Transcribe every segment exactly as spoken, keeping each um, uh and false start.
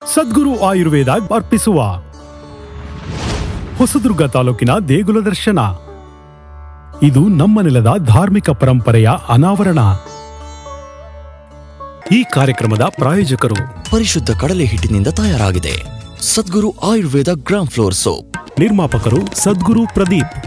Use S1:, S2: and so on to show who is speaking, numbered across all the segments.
S1: ಸದ್ಗುರು ಆಯುರ್ವೇದ ಅರ್ಪಿಸುವ ಹೊಸದುರ್ಗ ತಾಲೂಕಿನ ದೇಗುಲ ದರ್ಶನ. ಇದು ನಮ್ಮ ನೆಲದ ಧಾರ್ಮಿಕ ಪರಂಪರೆಯ ಅನಾವರಣ. ಈ ಕಾರ್ಯಕ್ರಮದ ಪ್ರಾಯೋಜಕರು
S2: ಪರಿಶುದ್ಧ ಕಡಲೆ ಹಿಟ್ಟಿನಿಂದ ತಯಾರಾಗಿದೆ Sadguru Ayurveda gram flour soap.
S1: ನಿರ್ಮಾಪಕರು ಸದ್ಗುರು ಪ್ರದೀಪ್.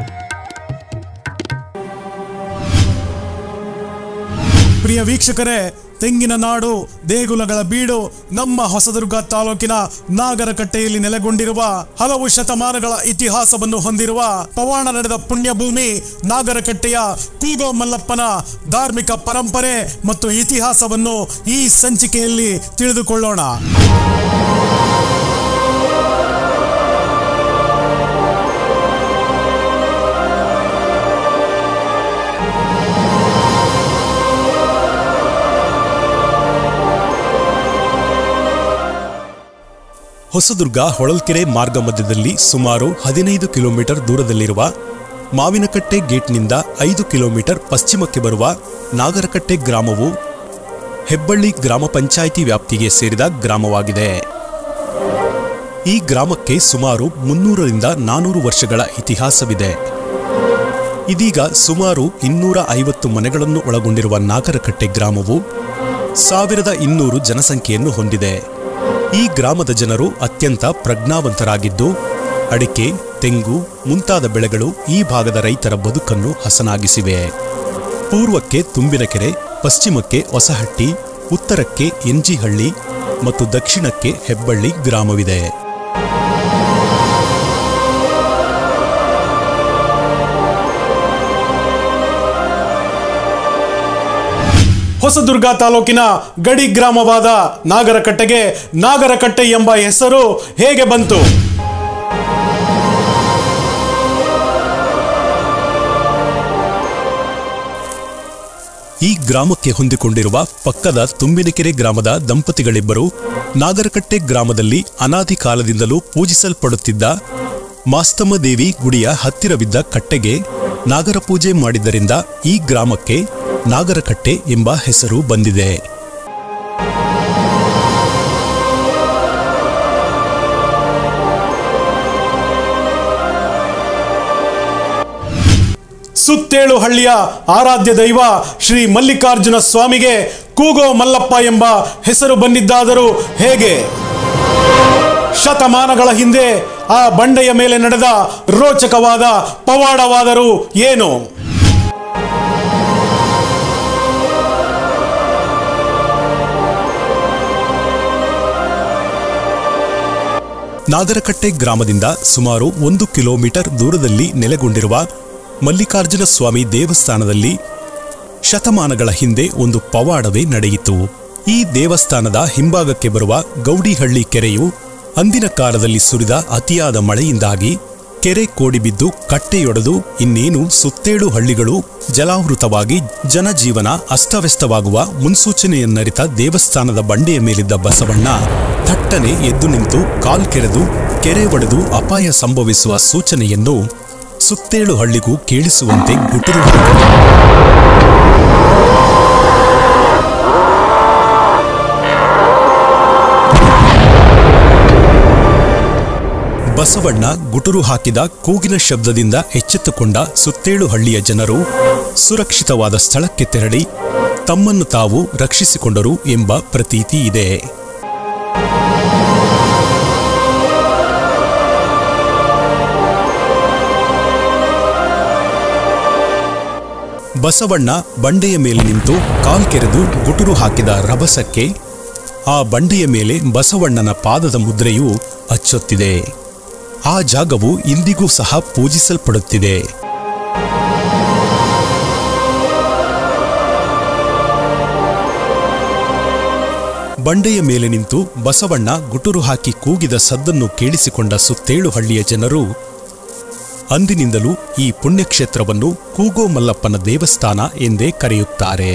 S3: ಪ್ರಿಯ ವೀಕ್ಷಕರೇ, ತೆಂಗಿನ ನಾಡು, ದೇಗುಲಗಳ ಬೀಡು ನಮ್ಮ ಹೊಸದುರ್ಗ ತಾಲೂಕಿನ ನಾಗರಕಟ್ಟೆಯಲ್ಲಿ ನೆಲೆಗೊಂಡಿರುವ ಹಲವು ಶತಮಾನಗಳ ಇತಿಹಾಸವನ್ನು ಹೊಂದಿರುವ ಪವಾಡ ನಡೆದ ಪುಣ್ಯಭೂಮಿ ನಾಗರಕಟ್ಟೆಯ ಕೂಗೋ ಮಲ್ಲಪ್ಪನ ಧಾರ್ಮಿಕ ಪರಂಪರೆ ಮತ್ತು ಇತಿಹಾಸವನ್ನು ಈ ಸಂಚಿಕೆಯಲ್ಲಿ ತಿಳಿದುಕೊಳ್ಳೋಣ. ಹೊಸದುರ್ಗ ಹೊಳಲ್ಕೆರೆ ಮಾರ್ಗ ಮಧ್ಯದಲ್ಲಿ ಸುಮಾರು ಹದಿನೈದು ಕಿಲೋಮೀಟರ್ ದೂರದಲ್ಲಿರುವ ಮಾವಿನಕಟ್ಟೆ ಗೇಟ್ನಿಂದ ಐದು ಕಿಲೋಮೀಟರ್ ಪಶ್ಚಿಮಕ್ಕೆ ಬರುವ ನಾಗರಕಟ್ಟೆ ಗ್ರಾಮವು ಹೆಬ್ಬಳ್ಳಿ ಗ್ರಾಮ ಪಂಚಾಯಿತಿ ವ್ಯಾಪ್ತಿಗೆ ಸೇರಿದ ಗ್ರಾಮವಾಗಿದೆ. ಈ ಗ್ರಾಮಕ್ಕೆ ಸುಮಾರು ಮುನ್ನೂರರಿಂದ ನಾನೂರು ವರ್ಷಗಳ ಇತಿಹಾಸವಿದೆ. ಇದೀಗ ಸುಮಾರು ಇನ್ನೂರ ಐವತ್ತು ಮನೆಗಳನ್ನು ಒಳಗೊಂಡಿರುವ ನಾಗರಕಟ್ಟೆ ಗ್ರಾಮವು ಸಾವಿರದ ಇನ್ನೂರು ಜನಸಂಖ್ಯೆಯನ್ನು ಹೊಂದಿದೆ. ಈ ಗ್ರಾಮದ ಜನರು ಅತ್ಯಂತ ಪ್ರಜ್ಞಾವಂತರಾಗಿದ್ದು ಅಡಿಕೆ, ತೆಂಗು ಮುಂತಾದ ಬೆಳೆಗಳು ಈ ಭಾಗದ ರೈತರ ಬದುಕನ್ನು ಹಸನಾಗಿಸಿವೆ. ಪೂರ್ವಕ್ಕೆ ತುಂಬಿನಕೆರೆ, ಪಶ್ಚಿಮಕ್ಕೆ ಹೊಸಹಟ್ಟಿ, ಉತ್ತರಕ್ಕೆ ಎಂಜಿಹಳ್ಳಿ ಮತ್ತು ದಕ್ಷಿಣಕ್ಕೆ ಹೆಬ್ಬಳ್ಳಿ ಗ್ರಾಮವಿದೆ. ಹೊಸದುರ್ಗ ತಾಲೂಕಿನ ಗಡಿ ಗ್ರಾಮವಾದ ನಾಗರಕಟ್ಟೆಗೆ ನಾಗರಕಟ್ಟೆ ಎಂಬ ಹೆಸರು ಹೇಗೆ ಬಂತು? ಈ ಗ್ರಾಮಕ್ಕೆ ಹೊಂದಿಕೊಂಡಿರುವ ಪಕ್ಕದ ತುಂಬಿನಕೆರೆ ಗ್ರಾಮದ ದಂಪತಿಗಳಿಬ್ಬರು ನಾಗರಕಟ್ಟೆ ಗ್ರಾಮದಲ್ಲಿ ಅನಾದಿ ಕಾಲದಿಂದಲೂ ಪೂಜಿಸಲ್ಪಡುತ್ತಿದ್ದ ಮಾಸ್ತಮ್ಮ ದೇವಿ ಗುಡಿಯ ಹತ್ತಿರವಿದ್ದ ಕಟ್ಟೆಗೆ ನಾಗರ ಪೂಜೆ ಮಾಡಿದ್ದರಿಂದ ಈ ಗ್ರಾಮಕ್ಕೆ ನಾಗರಕಟ್ಟೆ ಎಂಬ ಹೆಸರು ಬಂದಿದೆ. ಸುತ್ತೇಳು ಹಳ್ಳಿಯ ಆರಾಧ್ಯ ದೈವ ಶ್ರೀ ಮಲ್ಲಿಕಾರ್ಜುನ ಸ್ವಾಮಿಗೆ ಕೂಗೋ ಮಲ್ಲಪ್ಪ ಎಂಬ ಹೆಸರು ಬಂದಿದ್ದಾದರೂ ಹೇಗೆ? ಶತಮಾನಗಳ ಹಿಂದೆ ಆ ಬಂಡೆಯ ಮೇಲೆ ನಡೆದ ರೋಚಕವಾದ ಪವಾಡವಾದರೂ ಏನು? ನಾಗರಕಟ್ಟೆ ಗ್ರಾಮದಿಂದ ಸುಮಾರು ಒಂದು ಕಿಲೋಮೀಟರ್ ದೂರದಲ್ಲಿ ನೆಲೆಗೊಂಡಿರುವ ಮಲ್ಲಿಕಾರ್ಜುನ ಸ್ವಾಮಿ ದೇವಸ್ಥಾನದಲ್ಲಿ ಶತಮಾನಗಳ ಹಿಂದೆ ಒಂದು ಪವಾಡವೇ ನಡೆಯಿತು. ಈ ದೇವಸ್ಥಾನದ ಹಿಂಭಾಗಕ್ಕೆ ಬರುವ ಗೌಡಿಹಳ್ಳಿ ಕೆರೆಯು ಅಂದಿನ ಕಾಲದಲ್ಲಿ ಸುರಿದ ಅತಿಯಾದ ಮಳೆಯಿಂದಾಗಿ ಕೆರೆ ಕೋಡಿಬಿದ್ದು ಕಟ್ಟೆಯೊಡೆದು ಇನ್ನೇನು ಸುತ್ತೇಳು ಹಳ್ಳಿಗಳು ಜಲಾವೃತವಾಗಿ ಜನಜೀವನ ಅಸ್ತವ್ಯಸ್ತವಾಗುವ ಮುನ್ಸೂಚನೆಯನ್ನರಿತ ದೇವಸ್ಥಾನದ ಬಂಡೆಯ ಮೇಲಿದ್ದ ಬಸವಣ್ಣ ಥಟ್ಟನೆ ಎದ್ದು ನಿಂತು ಕಾಲ್ಕೆರೆದು ಕೆರೆ ಒಡೆದು ಅಪಾಯ ಸಂಭವಿಸುವ ಸೂಚನೆಯನ್ನು ಸುತ್ತೇಳು ಹಳ್ಳಿಗೂ ಕೇಳಿಸುವಂತೆ ಗುಟುರು ಹಾಕಿದ. ಬಸವಣ್ಣ ಗುಟುರು ಹಾಕಿದ ಕೂಗಿನ ಶಬ್ದದಿಂದ ಎಚ್ಚೆತ್ತುಕೊಂಡ ಸುತ್ತೇಳು ಹಳ್ಳಿಯ ಜನರು ಸುರಕ್ಷಿತವಾದ ಸ್ಥಳಕ್ಕೆ ತೆರಳಿ ತಮ್ಮನ್ನು ತಾವು ರಕ್ಷಿಸಿಕೊಂಡರು ಎಂಬ ಪ್ರತೀತಿ ಇದೆ. ಬಸವಣ್ಣ ಬಂಡೆಯ ಮೇಲೆ ನಿಂತು ಕಾಲ್ಕೆರೆದು ಗುಟುರು ಹಾಕಿದ ರಭಸಕ್ಕೆ ಆ ಬಂಡೆಯ ಮೇಲೆ ಬಸವಣ್ಣನ ಪಾದದ ಮುದ್ರೆಯು ಅಚ್ಚೊತ್ತಿದೆ. ಆ ಜಾಗವು ಇಂದಿಗೂ ಸಹ ಪೂಜಿಸಲ್ಪಡುತ್ತಿದೆ. ಬಂಡೆಯ ಮೇಲೆ ನಿಂತು ಬಸವಣ್ಣ ಗುಟುರು ಹಾಕಿ ಕೂಗಿದ ಸದ್ದನ್ನು ಕೇಳಿಸಿಕೊಂಡ ಸುತ್ತೇಳು ಹಳ್ಳಿಯ ಜನರು ಅಂದಿನಿಂದಲೂ ಈ ಪುಣ್ಯಕ್ಷೇತ್ರವನ್ನು ಕೂಗೋ ಮಲ್ಲಪ್ಪನ ದೇವಸ್ಥಾನ ಎಂದೇ ಕರೆಯುತ್ತಾರೆ.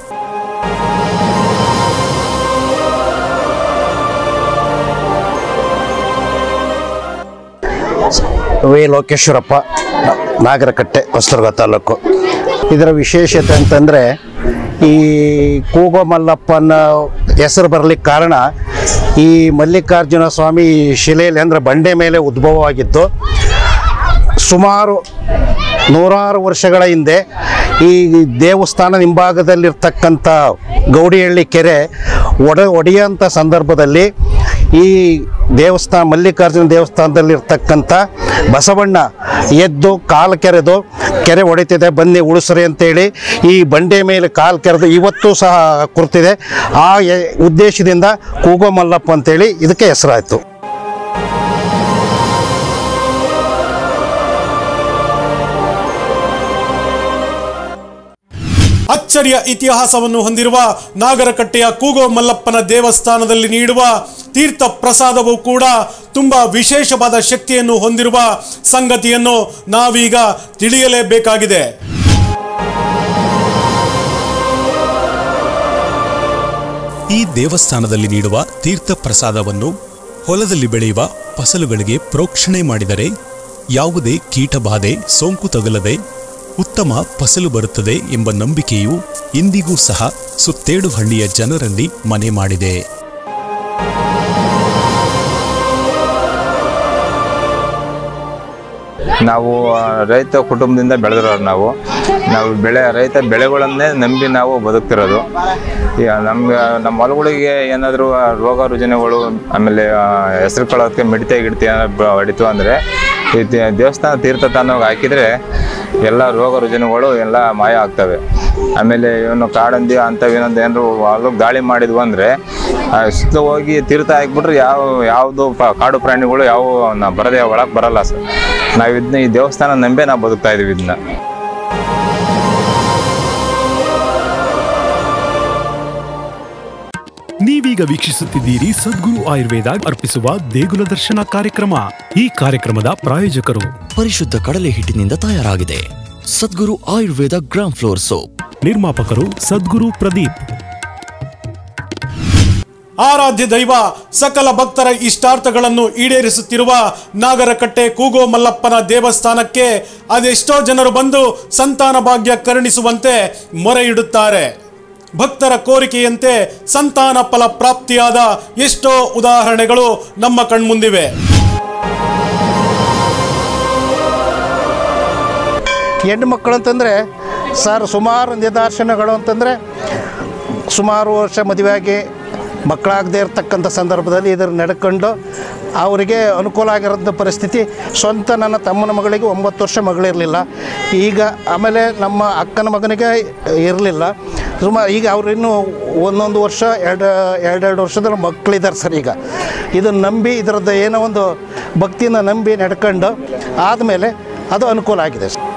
S4: ವಿ ಲೋಕೇಶ್ವರಪ್ಪ, ನಾಗರಕಟ್ಟೆ, ಹೊಸದುರ್ಗ ತಾಲೂಕು. ಇದರ ವಿಶೇಷತೆ ಅಂತಂದರೆ ಈ ಕೂಗೋ ಮಲ್ಲಪ್ಪನ ಹೆಸರು ಬರಲಿಕ್ಕೆ ಕಾರಣ ಈ ಮಲ್ಲಿಕಾರ್ಜುನ ಸ್ವಾಮಿ ಶಿಲೆಯಲ್ಲಿ ಅಂದರೆ ಬಂಡೆ ಮೇಲೆ ಉದ್ಭವವಾಗಿದ್ದು ಸುಮಾರು ನೂರಾರು ವರ್ಷಗಳ ಹಿಂದೆ ಈ ದೇವಸ್ಥಾನ ಹಿಂಭಾಗದಲ್ಲಿರ್ತಕ್ಕಂಥ ಗೌಡಿಹಳ್ಳಿ ಕೆರೆ ಒಡ ಒಡೆಯುವಂಥ ಸಂದರ್ಭದಲ್ಲಿ ಈ ದೇವಸ್ಥಾನ ಮಲ್ಲಿಕಾರ್ಜುನ ದೇವಸ್ಥಾನದಲ್ಲಿರ್ತಕ್ಕಂಥ ಬಸವಣ್ಣ ಎದ್ದು ಕಾಲು ಕೆರೆದು ಕೆರೆ ಹೊಡಿತಿದೆ ಬನ್ನಿ ಉಳಿಸ್ರಿ ಅಂತೇಳಿ ಈ ಬಂಡೆ ಮೇಲೆ ಕಾಲು ಕೆರೆದು ಇವತ್ತು ಸಹ ಕುರ್ತಿದೆ. ಆ ಉದ್ದೇಶದಿಂದ ಕೂಗೋ ಮಲ್ಲಪ್ಪ ಅಂತೇಳಿ ಇದಕ್ಕೆ ಹೆಸರಾಯಿತು.
S3: ಅಚ್ಚರಿಯ ಇತಿಹಾಸವನ್ನು ಹೊಂದಿರುವ ನಾಗರಕಟ್ಟೆಯ ಕೂಗೋ ಮಲ್ಲಪ್ಪನ ದೇವಸ್ಥಾನದಲ್ಲಿ ನೀಡುವ ತೀರ್ಥ ಪ್ರಸಾದವು ಕೂಡ ತುಂಬಾ ವಿಶೇಷವಾದ ಶಕ್ತಿಯನ್ನು ಹೊಂದಿರುವ ಸಂಗತಿಯನ್ನು ನಾವೀಗ ತಿಳಿಯಲೇಬೇಕಾಗಿದೆ. ಈ ದೇವಸ್ಥಾನದಲ್ಲಿ ನೀಡುವ ತೀರ್ಥ ಪ್ರಸಾದವನ್ನು ಹೊಲದಲ್ಲಿ ಬೆಳೆಯುವ ಫಸಲುಗಳಿಗೆ ಪ್ರೋಕ್ಷಣೆ ಮಾಡಿದರೆ ಯಾವುದೇ ಕೀಟಬಾಧೆ ಸೋಂಕು ತಗುಲದೆ ಉತ್ತಮ ಫಸಲು ಬರುತ್ತದೆ ಎಂಬ ನಂಬಿಕೆಯು ಇಂದಿಗೂ ಸಹ ಸುತ್ತೇಡು ಹಳ್ಳಿಯ ಜನರಲ್ಲಿ ಮನೆ ಮಾಡಿದೆ.
S5: ನಾವು ರೈತ ಕುಟುಂಬದಿಂದ ಬೆಳೆದಿರೋರು. ನಾವು ನಾವು ಬೆಳೆ ರೈತ ಬೆಳೆಗಳನ್ನೇ ನಂಬಿ ನಾವು ಬದುಕ್ತಿರೋದು. ಈಗ ನಮ್ಗೆ ನಮ್ಮ ಹೊಲಗಳಿಗೆ ಏನಾದರೂ ರೋಗ ರುಜಿನಗಳು ಆಮೇಲೆ ಹೆಸರು ಕಳೋದಕ್ಕೆ ಮಿಡಿತೆ ಗಿಡತೆ ಏನಾದ್ರು ಹೊಡಿತು ಅಂದರೆ ಈ ದೇವಸ್ಥಾನ ತೀರ್ಥ ತಾನಾಗ ಹಾಕಿದರೆ ಎಲ್ಲ ರೋಗ ರುಜಿನಗಳು ಎಲ್ಲ ಮಾಯ ಆಗ್ತವೆ. ಆಮೇಲೆ ಇವನು ಕಾಡಂದಿ ಅಂಥವೇನಂದು ಏನಾದ್ರು ಹೊಲ ಗಾಳಿ ಮಾಡಿದ್ವು ಅಂದರೆ ಸುತ್ತಲೂ ಹೋಗಿ ತೀರ್ಥ ಹಾಕಿಬಿಟ್ರೆ ಯಾವ ಯಾವುದು ಕಾಡು ಪ್ರಾಣಿಗಳು ಯಾವ ಬರದೇ ಒಳಗೆ ಬರಲ್ಲ ಸರ್. ನಾವು ಇದನ್ನ ಈ ದೇವಸ್ಥಾನ ನಂಬೆ ನಾವು ಬದುಕ್ತಾ ಇದೀವಿ. ಇದನ್ನ
S1: ನೀವೀಗ ವೀಕ್ಷಿಸುತ್ತಿದ್ದೀರಿ ಸದ್ಗುರು ಆಯುರ್ವೇದ ಅರ್ಪಿಸುವ ದೇಗುಲ ದರ್ಶನ ಕಾರ್ಯಕ್ರಮ. ಈ ಕಾರ್ಯಕ್ರಮದ ಪ್ರಾಯೋಜಕರು
S2: ಪರಿಶುದ್ಧ ಕಡಲೆ ಹಿಟ್ಟಿನಿಂದ ತಯಾರಾಗಿದೆ Sadguru Ayurveda gram flour soap.
S1: ನಿರ್ಮಾಪಕರು ಸದ್ಗುರು ಪ್ರದೀಪ್.
S3: ಆರಾಧ್ಯ ದೈವ ಸಕಲ ಭಕ್ತರ ಇಷ್ಟಾರ್ಥಗಳನ್ನು ಈಡೇರಿಸುತ್ತಿರುವ ನಾಗರಕಟ್ಟೆ ಕೂಗೋ ಮಲ್ಲಪ್ಪನ ದೇವಸ್ಥಾನಕ್ಕೆ ಅದೆಷ್ಟೋ ಜನರು ಬಂದು ಸಂತಾನ ಭಾಗ್ಯ ಕರುಣಿಸುವಂತೆ ಮೊರೆ ಇಡುತ್ತಾರೆ. ಭಕ್ತರ ಕೋರಿಕೆಯಂತೆ ಸಂತಾನ ಫಲ ಪ್ರಾಪ್ತಿಯಾದ ಎಷ್ಟೋ ಉದಾಹರಣೆಗಳು ನಮ್ಮ ಕಣ್ಮುಂದಿವೆ.
S4: ಹೆಣ್ಣು ಮಕ್ಕಳು ಅಂತಂದರೆ ಸರ್ ಸುಮಾರು ನಿದರ್ಶನಗಳು ಅಂತಂದರೆ ಸುಮಾರು ವರ್ಷ ಮದುವೆಯಾಗಿ ಮಕ್ಕಳಾಗದೇ ಇರತಕ್ಕಂಥ ಸಂದರ್ಭದಲ್ಲಿ ಇದನ್ನು ನಡ್ಕೊಂಡು ಅವರಿಗೆ ಅನುಕೂಲ ಆಗಿರೋಂಥ ಪರಿಸ್ಥಿತಿ. ಸ್ವಂತ ನನ್ನ ತಮ್ಮನ ಮಗಳಿಗೆ ಒಂಬತ್ತು ವರ್ಷ ಮಗಳಿರಲಿಲ್ಲ. ಈಗ ಆಮೇಲೆ ನಮ್ಮ ಅಕ್ಕನ ಮಗನಿಗೆ ಇರಲಿಲ್ಲ. ಸುಮಾರು ಈಗ ಅವ್ರು ಇನ್ನೂ ಒಂದೊಂದು ವರ್ಷ ಎರಡು ಎರಡೆರಡು ವರ್ಷದಲ್ಲಿ ಮಕ್ಕಳಿದ್ದಾರೆ ಸರ್. ಈಗ ಇದನ್ನು ನಂಬಿ ಇದರದ್ದು ಏನೋ ಒಂದು ಭಕ್ತಿನ ನಂಬಿ ನಡ್ಕೊಂಡು ಆದಮೇಲೆ ಅದು ಅನುಕೂಲ ಆಗಿದೆ ಸರ್.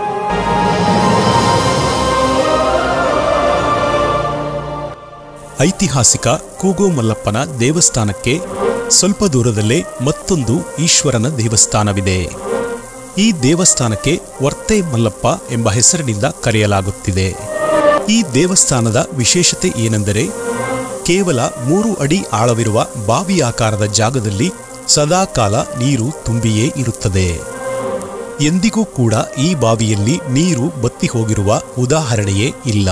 S3: ಐತಿಹಾಸಿಕ ಕೂಗೋ ಮಲ್ಲಪ್ಪನ ದೇವಸ್ಥಾನಕ್ಕೆ ಸ್ವಲ್ಪ ದೂರದಲ್ಲೇ ಮತ್ತೊಂದು ಈಶ್ವರನ ದೇವಸ್ಥಾನವಿದೆ. ಈ ದೇವಸ್ಥಾನಕ್ಕೆ ವರ್ತೆ ಮಲ್ಲಪ್ಪ ಎಂಬ ಹೆಸರಿನಿಂದ ಕರೆಯಲಾಗುತ್ತಿದೆ. ಈ ದೇವಸ್ಥಾನದ ವಿಶೇಷತೆ ಏನೆಂದರೆ ಕೇವಲ ಮೂರು ಅಡಿ ಆಳವಿರುವ ಬಾವಿ ಆಕಾರದ ಜಾಗದಲ್ಲಿ ಸದಾಕಾಲ ನೀರು ತುಂಬಿಯೇ ಇರುತ್ತದೆ. ಎಂದಿಗೂ ಕೂಡ ಈ ಬಾವಿಯಲ್ಲಿ ನೀರು ಬತ್ತಿ ಹೋಗಿರುವ ಉದಾಹರಣೆಯೇ ಇಲ್ಲ.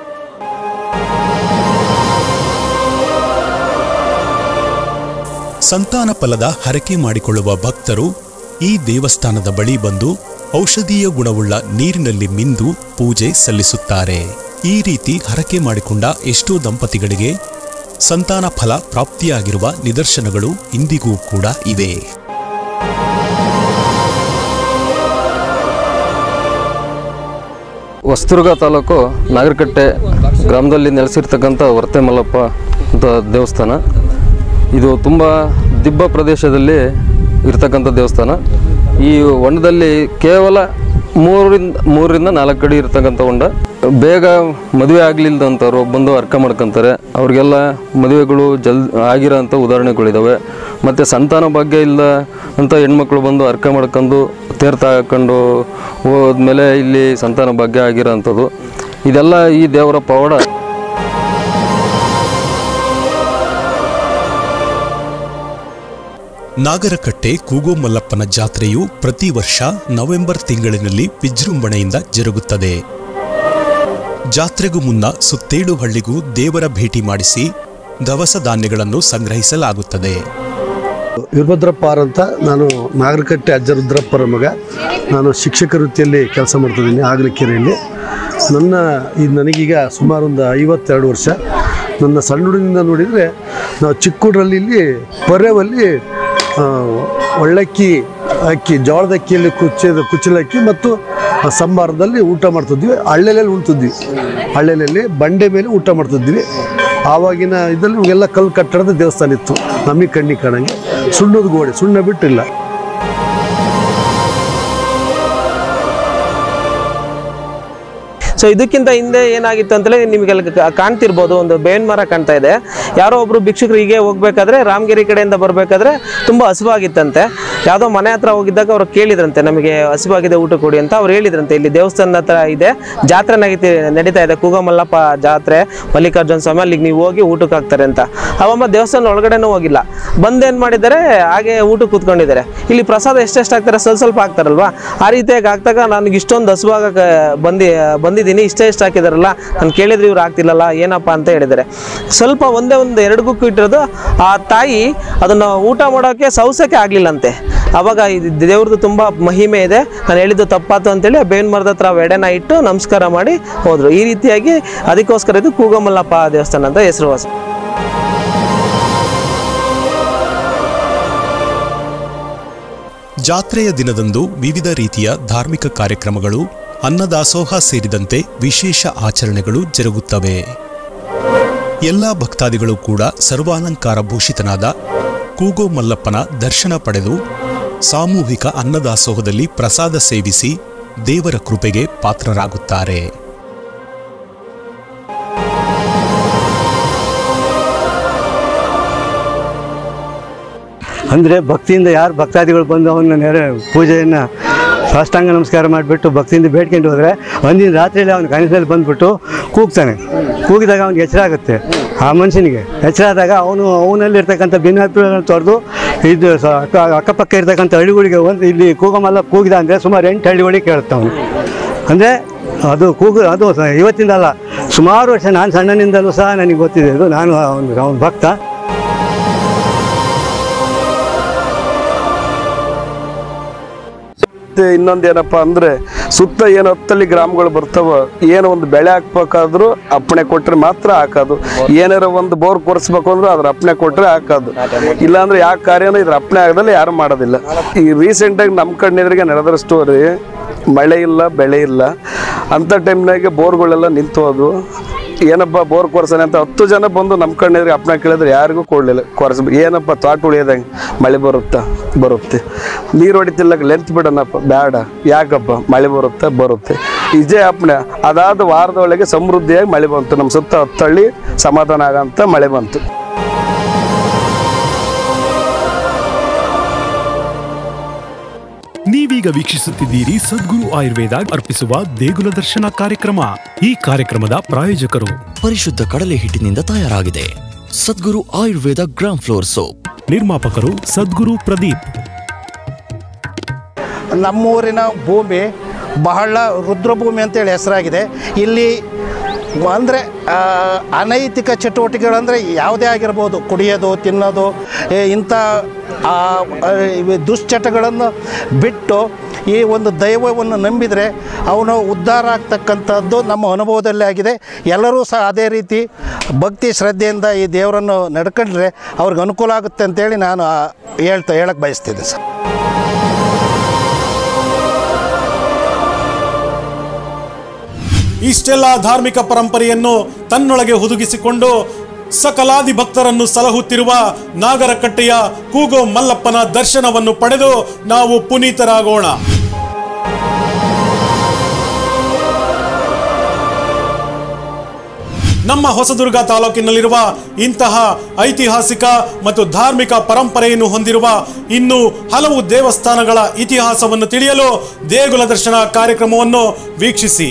S3: ಸಂತಾನ ಫಲದ ಹರಕೆ ಮಾಡಿಕೊಳ್ಳುವ ಭಕ್ತರು ಈ ದೇವಸ್ಥಾನದ ಬಳಿ ಬಂದು ಔಷಧೀಯ ಗುಣವುಳ್ಳ ನೀರಿನಲ್ಲಿ ಮಿಂದು ಪೂಜೆ ಸಲ್ಲಿಸುತ್ತಾರೆ. ಈ ರೀತಿ ಹರಕೆ ಮಾಡಿಕೊಂಡ ಎಷ್ಟೋ ದಂಪತಿಗಳಿಗೆ ಸಂತಾನ ಫಲ ಪ್ರಾಪ್ತಿಯಾಗಿರುವ ನಿದರ್ಶನಗಳು ಇಂದಿಗೂ ಕೂಡ ಇವೆ.
S6: ಹೊಸದುರ್ಗ ತಾಲೂಕು ನಾಗರಕಟ್ಟೆ ಗ್ರಾಮದಲ್ಲಿ ನೆಲೆಸಿರ್ತಕ್ಕಂಥ ವರ್ತೆ ಮಲ್ಲಪ್ಪ ಅಂತ ದೇವಸ್ಥಾನ. ಇದು ತುಂಬ ದಿಬ್ಬ ಪ್ರದೇಶದಲ್ಲಿ ಇರ್ತಕ್ಕಂಥ ದೇವಸ್ಥಾನ. ಈ ಹೊಂಡದಲ್ಲಿ ಕೇವಲ ಮೂರರಿಂದ ಮೂರರಿಂದ ನಾಲ್ಕು ಅಡಿ ಇರ್ತಕ್ಕಂಥ ಹೊಂಡ. ಬೇಗ ಮದುವೆ ಆಗಲಿಲ್ಲದಂಥವ್ರು ಬಂದು ಅರ್ಕ ಮಾಡ್ಕೊತಾರೆ. ಅವ್ರಿಗೆಲ್ಲ ಮದುವೆಗಳು ಜಲ್ ಆಗಿರೋ ಅಂಥ ಉದಾಹರಣೆಗಳಿದ್ದಾವೆ. ಮತ್ತು ಸಂತಾನ ಭಾಗ್ಯ ಇಲ್ಲ ಅಂತ ಹೆಣ್ಮಕ್ಳು ಬಂದು ಅರ್ಕ ಮಾಡ್ಕೊಂಡು ತೀರ್ಥ ಹಾಕೊಂಡು ಹೋದ್ಮೇಲೆ ಇಲ್ಲಿ ಸಂತಾನ ಭಾಗ್ಯ ಆಗಿರೋ ಅಂಥದ್ದು. ಇದೆಲ್ಲ ಈ ದೇವರ ಪವಾಡ.
S3: ನಾಗರಕಟ್ಟೆ ಕೂಗೋ ಮಲ್ಲಪ್ಪನ ಜಾತ್ರೆಯು ಪ್ರತಿ ವರ್ಷ ನವೆಂಬರ್ ತಿಂಗಳಿನಲ್ಲಿ ವಿಜೃಂಭಣೆಯಿಂದ ಜರುಗುತ್ತದೆ. ಜಾತ್ರೆಗೂ ಮುನ್ನ ಸುತ್ತೇಳು ಹಳ್ಳಿಗೂ ದೇವರ ಭೇಟಿ ಮಾಡಿಸಿ ದವಸ ಧಾನ್ಯಗಳನ್ನು ಸಂಗ್ರಹಿಸಲಾಗುತ್ತದೆ.
S7: ವೀರಭದ್ರಪ್ಪ ಅಂತ ನಾನು ನಾಗರಕಟ್ಟೆ ಅಜ್ಜ ರುದ್ರಪ್ಪರ ಮಗ. ನಾನು ಶಿಕ್ಷಕ ವೃತ್ತಿಯಲ್ಲಿ ಕೆಲಸ ಮಾಡ್ತಿದ್ದೀನಿ ಆಗಲಕೆರೆಯಲ್ಲಿ. ನನ್ನ ಇದು ನನಗೀಗ ಸುಮಾರು ಒಂದು ಐವತ್ತೆರಡು ವರ್ಷ. ನನ್ನ ಸಣ್ಣ ಹುಡುಗಿನಿಂದ ನೋಡಿದರೆ ನಾವು ಚಿಕ್ಕ ಹುಡುಗರಲ್ಲಿ ಇಲ್ಲಿ ಪರ್ಯವಲ್ಲಿ ಒಳ್ಳಕ್ಕಿ ಅಕ್ಕಿ ಜೋಳದ ಅಕ್ಕಿಯಲ್ಲಿ ಕುಚ್ಚಿದ ಕುಚ್ಚಲಕ್ಕಿ ಮತ್ತು ಸಂಬಾರದಲ್ಲಿ ಊಟ ಮಾಡ್ತಿದ್ವಿ. ಹಳ್ಳೆಲೆಯಲ್ಲಿ ಉಣ್ತಿದ್ವಿ. ಹಳ್ಳೆಲೆಯಲ್ಲಿ ಬಂಡೆ ಮೇಲೆ ಊಟ ಮಾಡ್ತಿದ್ವಿ. ಆವಾಗಿನ ಇದರಲ್ಲಿ ಎಲ್ಲ ಕಲ್ಲು ಕಟ್ಟಡದ ದೇವಸ್ಥಾನ ಇತ್ತು. ನಮಗೆ ಕಣ್ಣಿ ಕಾಣಂಗೆ ಸುಣ್ಣದ ಗೋಡೆ, ಸುಣ್ಣ ಬಿಟ್ಟಿಲ್ಲ.
S8: ಸೊ ಇದಕ್ಕಿಂತ ಹಿಂದೆ ಏನಾಗಿತ್ತು ಅಂತಲೇ ನಿಮಗೆಲ್ಲ ಕಾಣ್ತಿರ್ಬೋದು, ಒಂದು ಬೇವಿನ ಮರ ಕಾಣ್ತಾ ಇದೆ. ಯಾರೋ ಒಬ್ರು ಭಿಕ್ಷುಕರು ಹೀಗೆ ಹೋಗ್ಬೇಕಾದ್ರೆ ರಾಮಗಿರಿ ಕಡೆಯಿಂದ ಬರಬೇಕಾದ್ರೆ ತುಂಬ ಹಸಿವಾಗಿತ್ತಂತೆ. ಯಾವುದೋ ಮನೆ ಹತ್ರ ಹೋಗಿದ್ದಾಗ ಅವ್ರು ಕೇಳಿದ್ರಂತೆ, ನಮಗೆ ಹಸಿವಾಗಿದೆ ಊಟ ಕೊಡಿ ಅಂತ. ಅವ್ರು ಹೇಳಿದ್ರಂತೆ, ಇಲ್ಲಿ ದೇವಸ್ಥಾನದ ಹತ್ರ ಇದೆ, ಜಾತ್ರೆ ನಗೀತಿ ನಡೀತಾ ಇದೆ, ಕೂಗಮಲ್ಲಪ್ಪ ಜಾತ್ರೆ, ಮಲ್ಲಿಕಾರ್ಜುನ ಸ್ವಾಮಿ, ಅಲ್ಲಿಗೆ ನೀವು ಹೋಗಿ ಊಟಕ್ಕೆ ಹಾಕ್ತಾರೆ ಅಂತ. ಅವಮ್ಮ ದೇವಸ್ಥಾನ ಒಳಗಡೆನೂ ಹೋಗಿಲ್ಲ, ಬಂದೇನು ಮಾಡಿದ್ದಾರೆ, ಹಾಗೆ ಊಟಕ್ಕೆ ಕೂತ್ಕೊಂಡಿದ್ದಾರೆ. ಇಲ್ಲಿ ಪ್ರಸಾದ ಎಷ್ಟೆಷ್ಟು ಹಾಕ್ತಾರೆ, ಸ್ವಲ್ಪ ಸ್ವಲ್ಪ ಹಾಕ್ತಾರಲ್ವಾ, ಆ ರೀತಿಯಾಗಿ ಹಾಕ್ದಾಗ ನನಗೆ ಇಷ್ಟೊಂದು ಹಸುವಾಗ ಬಂದು ಬಂದಿದ್ದೀನಿ, ಇಷ್ಟೇ ಇಷ್ಟ ಹಾಕಿದಾರಲ್ಲ, ನಾನು ಕೇಳಿದ್ರೆ ಇವ್ರು ಆಗ್ತಿಲ್ಲಲ್ಲ ಏನಪ್ಪ ಅಂತ ಹೇಳಿದ್ದಾರೆ. ಸ್ವಲ್ಪ ಒಂದೇ ಒಂದು ಎರಡು ಗುಕ್ಕು ಇಟ್ಟಿರೋದು ಆ ತಾಯಿ ಅದನ್ನು ಊಟ ಮಾಡೋಕ್ಕೆ ಸೌಸಕ್ಕೆ ಆಗಲಿಲ್ಲಂತೆ. ಆವಾಗ ಇದು ದೇವ್ರದ್ದು ತುಂಬ ಮಹಿಮೆ ಇದೆ, ನಾನು ಹೇಳಿದ್ದು ತಪ್ಪಾತು ಅಂತೇಳಿ ಬೇವಿನ ಮರದ ಹತ್ರ ಎಡೆನ ಇಟ್ಟು ನಮಸ್ಕಾರ ಮಾಡಿ ಹೋದರು. ಈ ರೀತಿಯಾಗಿ ಅದಕ್ಕೋಸ್ಕರ ಇದು ಕೂಗಮಲ್ಲಪ್ಪ ದೇವಸ್ಥಾನ ಅಂತ ಹೆಸರುವಾಸಿ.
S3: ಜಾತ್ರೆಯ ದಿನದಂದು ವಿವಿಧ ರೀತಿಯ ಧಾರ್ಮಿಕ ಕಾರ್ಯಕ್ರಮಗಳು, ಅನ್ನದಾಸೋಹ ಸೇರಿದಂತೆ ವಿಶೇಷ ಆಚರಣೆಗಳು ಜರುಗುತ್ತವೆ. ಎಲ್ಲ ಭಕ್ತಾದಿಗಳು ಕೂಡ ಸರ್ವಾಲಂಕಾರ ಭೂಷಿತನಾದ ಕೂಗೋ ಮಲ್ಲಪ್ಪನ ದರ್ಶನ ಪಡೆದು ಸಾಮೂಹಿಕ ಅನ್ನದಾಸೋಹದಲ್ಲಿ ಪ್ರಸಾದ ಸೇವಿಸಿ ದೇವರ ಕೃಪೆಗೆ ಪಾತ್ರರಾಗುತ್ತಾರೆ.
S9: ಅಂದರೆ ಭಕ್ತಿಯಿಂದ ಯಾರು ಭಕ್ತಾದಿಗಳು ಬಂದು ಅವನ್ನ ನೆರೆ ಪೂಜೆಯನ್ನು ಸಾಷ್ಟಾಂಗ ನಮಸ್ಕಾರ ಮಾಡಿಬಿಟ್ಟು ಭಕ್ತಿಯಿಂದ ಬೇಡ್ಕೊಂಡು ಹೋದರೆ ಒಂದಿನ ರಾತ್ರಿಯಲ್ಲಿ ಅವನ ಕನಸಲ್ಲಿ ಬಂದುಬಿಟ್ಟು ಕೂಗ್ತಾನೆ. ಕೂಗಿದಾಗ ಅವ್ನಿಗೆ ಎಚ್ಚರ ಆಗುತ್ತೆ. ಆ ಮನುಷ್ಯನಿಗೆ ಎಚ್ಚರ ಆದಾಗ ಅವನು ಅವನಲ್ಲಿರ್ತಕ್ಕಂಥ ಭಿನ್ನಾಭಿಪ್ರಾಯಗಳನ್ನು ತೊರೆದು ಇದು ಅಕ್ಕ ಅಕ್ಕಪಕ್ಕ ಇರ್ತಕ್ಕಂಥ ಹಳ್ಳಿಗಳಿಗೆ ಒಂದು ಇಲ್ಲಿ ಕೂಗಮಲ್ಲ ಕೂಗಿದ ಅಂದರೆ ಸುಮಾರು ಎಂಟು ಹಳ್ಳಿಗಳಿಗೆ ಕೇಳುತ್ತೆ ಅವನು. ಅಂದರೆ ಅದು ಕೂಗು ಅದು ಇವತ್ತಿಂದ ಅಲ್ಲ, ಸುಮಾರು ವರ್ಷ ನಾನು ಸಣ್ಣನಿಂದಲೂ ಸಹ ನನಗೆ ಗೊತ್ತಿದೆ. ಇದು ನಾನು ಅವನು ಅವನ ಭಕ್ತ.
S10: ಇನ್ನೊಂದೇನಪ್ಪ ಅಂದ್ರೆ ಸುತ್ತ ಏನು ಹತ್ತಲ್ಲಿ ಗ್ರಾಮಗಳು ಬರ್ತಾವ, ಏನೋ ಒಂದು ಬೆಳೆ ಹಾಕ್ಬೇಕಾದ್ರೂ ಅಪ್ಪಣೆ ಕೊಟ್ರೆ ಮಾತ್ರ ಹಾಕೋದು. ಏನಾರ ಒಂದು ಬೋರ್ ಕೊರ್ಸ್ಬೇಕು ಅಂದ್ರೂ ಅದ್ರ ಅಪ್ಪಣೆ ಕೊಟ್ರೆ ಹಾಕೋದು. ಇಲ್ಲಾಂದ್ರೆ ಯಾವ ಕಾರ್ಯನೂ ಇದ್ರ ಅಪ್ಪಣೆ ಆಗದಲ್ಲಿ ಯಾರು ಮಾಡೋದಿಲ್ಲ. ಈ ರೀಸೆಂಟಾಗಿ ನಮ್ಮ ಕಣ್ಣೆದುರಿಗೆ ನಡೆದ್ರ ಸ್ಟೋರಿ, ಮಳೆ ಇಲ್ಲ ಬೆಳೆ ಇಲ್ಲ ಅಂಥ ಟೈಮ್ನಾಗೆ ಬೋರ್ಗಳೆಲ್ಲ ನಿಂತು ಹೋದ್ವು. ಏನಪ್ಪ ಬೋರ್ ಕೊರ್ಸನೆ ಅಂತ ಹತ್ತು ಜನ ಬಂದು ನಮ್ಮ ಕಣ್ಣೆದ್ರಿಗೆ ಅಪ್ಪನ ಕೇಳಿದ್ರೆ ಯಾರಿಗೂ ಕೊಡಲಿಲ್ಲ. ಕೊರ್ಸ್ ಏನಪ್ಪ ತೋಟ ಉಳಿಯೋದಂಗೆ ಮಳೆ ಬರುತ್ತಾ ಬರುತ್ತೆ, ನೀರು ಹೊಡಿತಿಲ್ಲ ಲೆಂತ್ ಬಿಡೋಣಪ್ಪ ಬೇಡ, ಯಾಕಪ್ಪ ಮಳೆ ಬರುತ್ತೆ ಬರುತ್ತೆ ಇದೇ ಅಪ್ಪನೆ. ಅದಾದ ವಾರದೊಳಗೆ ಸಮೃದ್ಧಿಯಾಗಿ ಮಳೆ ಬಂತು. ನಮ್ಮ ಸುತ್ತ ಹತ್ತಳ್ಳಿ ಸಮಾಧಾನ ಆಗಂತ ಮಳೆ ಬಂತು.
S1: ನೀವೀಗ ವೀಕ್ಷಿಸುತ್ತಿದ್ದೀರಿ ಸದ್ಗುರು ಆಯುರ್ವೇದ ಅರ್ಪಿಸುವ ದೇಗುಲ ದರ್ಶನ ಕಾರ್ಯಕ್ರಮ. ಈ ಕಾರ್ಯಕ್ರಮದ ಪ್ರಾಯೋಜಕರು
S2: ಪರಿಶುದ್ಧ ಕಡಲೆ ಹಿಟ್ಟಿನಿಂದ ತಯಾರಾಗಿದೆ Sadguru Ayurveda gram flour soap.
S1: ನಿರ್ಮಾಪಕರು ಸದ್ಗುರು ಪ್ರದೀಪ್.
S4: ನಮ್ಮೂರಿನ ಭೂಮಿ ಬಹಳ ರುದ್ರಭೂಮಿ ಅಂತೇಳಿ ಹೆಸರಾಗಿದೆ. ಇಲ್ಲಿ ಅಂದರೆ ಅನೈತಿಕ ಚಟುವಟಿಕೆಗಳಂದರೆ ಯಾವುದೇ ಆಗಿರ್ಬೋದು, ಕುಡಿಯೋದು ತಿನ್ನೋದು ಇಂಥ ದುಶ್ಚಟಗಳನ್ನು ಬಿಟ್ಟು ಈ ಒಂದು ದೈವವನ್ನು ನಂಬಿದರೆ ಅವನು ಉದ್ಧಾರ ಆಗ್ತಕ್ಕಂಥದ್ದು ನಮ್ಮ ಅನುಭವದಲ್ಲಿ ಆಗಿದೆ. ಎಲ್ಲರೂ ಸಹ ಅದೇ ರೀತಿ ಭಕ್ತಿ ಶ್ರದ್ಧೆಯಿಂದ ಈ ದೇವರನ್ನು ನಡ್ಕೊಂಡ್ರೆ ಅವ್ರಿಗೆ ಅನುಕೂಲ ಆಗುತ್ತೆ ಅಂತೇಳಿ ನಾನು ಹೇಳ್ತಾ ಹೇಳಕ್ಕೆ ಬಯಸ್ತೀನಿ ಸರ್.
S3: ಇಷ್ಟೆಲ್ಲ ಧಾರ್ಮಿಕ ಪರಂಪರೆಯನ್ನು ತನ್ನೊಳಗೆ ಹುದುಗಿಸಿಕೊಂಡು ಸಕಲಾದಿ ಭಕ್ತರನ್ನು ಸಲಹುತ್ತಿರುವ ನಾಗರಕಟ್ಟೆಯ ಕೂಗೋ ಮಲ್ಲಪ್ಪನ ದರ್ಶನವನ್ನು ಪಡೆದು ನಾವು ಪುನೀತರಾಗೋಣ. ನಮ್ಮ ಹೊಸದುರ್ಗ ತಾಲೂಕಿನಲ್ಲಿರುವ ಇಂತಹ ಐತಿಹಾಸಿಕ ಮತ್ತು ಧಾರ್ಮಿಕ ಪರಂಪರೆಯನ್ನು ಹೊಂದಿರುವ ಇನ್ನೂ ಹಲವು ದೇವಸ್ಥಾನಗಳ ಇತಿಹಾಸವನ್ನು ತಿಳಿಯಲು ದೇಗುಲ ದರ್ಶನ ಕಾರ್ಯಕ್ರಮವನ್ನು ವೀಕ್ಷಿಸಿ.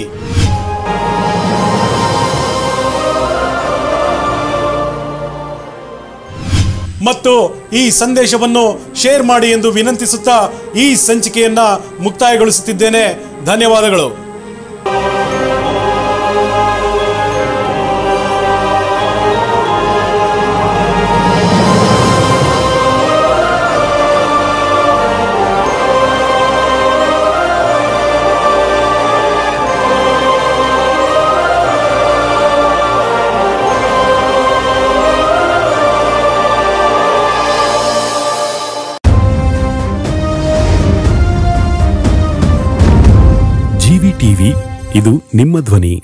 S3: ಮತ್ತು ಈ ಸಂದೇಶವನ್ನು ಶೇರ್ ಮಾಡಿ ಎಂದು ವಿನಂತಿಸುತ್ತಾ ಈ ಸಂಚಿಕೆಯನ್ನ ಮುಕ್ತಾಯಗೊಳಿಸುತ್ತಿದ್ದೇನೆ. ಧನ್ಯವಾದಗಳು.
S1: ಟಿವಿ ಇದು ನಿಮ್ಮ ಧ್ವನಿ.